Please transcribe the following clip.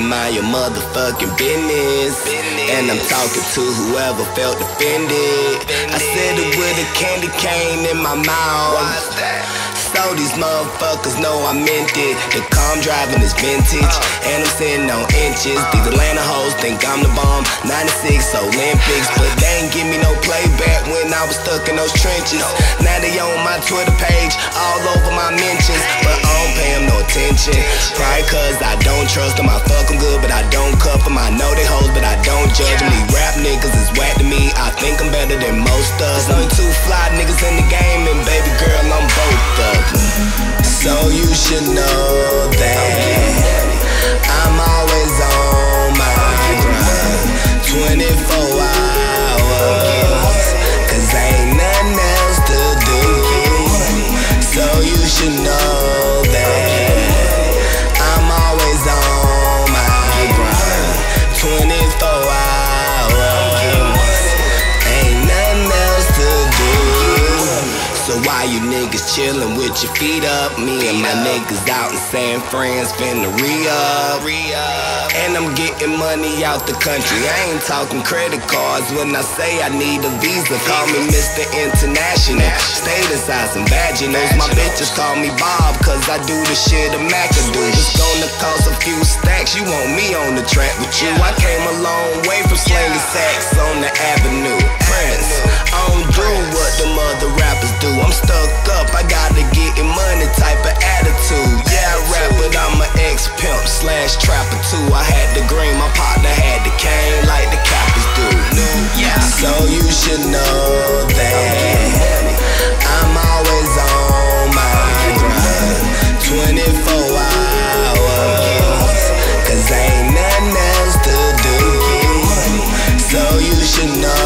mind your motherfucking business. And I'm talking to whoever felt offended. I said it with a candy cane in my mouth. So these motherfuckers know I meant it. The car I'm driving is vintage, and I'm sitting on inches. These Atlanta hoes think I'm the bomb. 96 Olympics, but they ain't give me no playback when I was stuck in those trenches. Now they on my Twitter page, all over my mentions, but I don't pay them no attention. Probably cause I don't trust them. I fuck them good, but I don't cuff them. I know they hoes, but I don't judge them. These rap niggas is whack to me. I think I'm better than most of them. There's only two fly niggas in the game, and baby girl, I'm both of them. So you should know that I'm always on my grind 24 hours, cause ain't nothing else to do. So you should know that I'm always on my grind 24 hours, ain't nothing else to do. So why you niggas chillin' with your feet up? Me and my niggas out in San Fran finna re-up. And I'm getting money out the country. I ain't talking credit cards when I say I need a visa. Call me Mr. International, status eyes and vaginals. My bitches call me Bob, cause I do the shit a Mac can do. It's gonna cost a few stacks, you want me on the track with you. I came a long way from slinging sacks on the avenue. Prince, I don't do what them other rappers do. I'm stuck up, I gotta get money type of attitude. Yeah, I rap, but I'm an ex-pimp slash trapper too. I had the green, my partner had the cane like the Cappers do. So you should know that I'm always on my grind 24 hours, cause ain't nothing else to do. So you should know